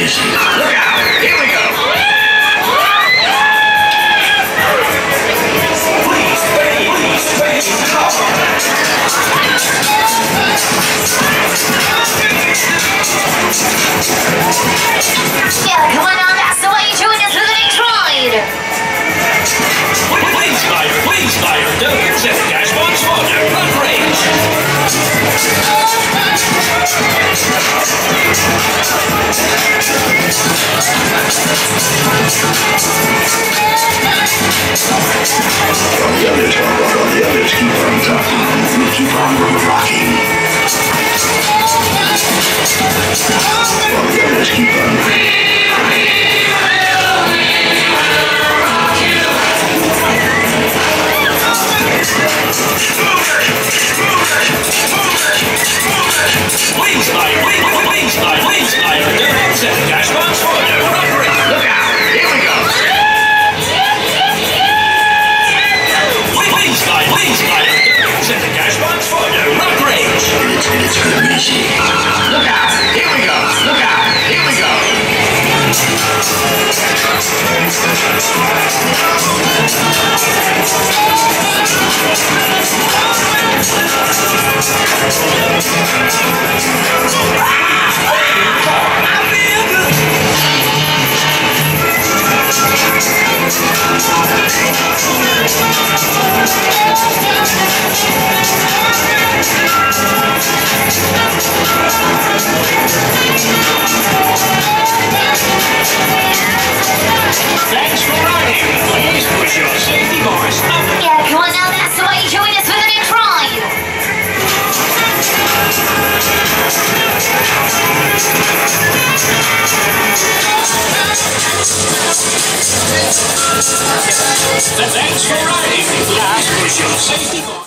easy. Look out! Here we go! Please, cover! Yeah, come on now, that's the way you join us for the next ride! Please fire, don't accept gas bombs for no run range! On the others, keep on talking. We keep on rocking. On the others, keep on Please fire, don't accept gas bombs for no run range! Look out! Here we go! Please fire, don't accept gas bombs for no run range! It's gonna be easy. Look out! Here we go! Look out! Here we go! Thanks for riding. Please push your safety bars up. Yeah, come on now, that's the way you join us for the next ride! Thanks for riding. Please push your safety bars.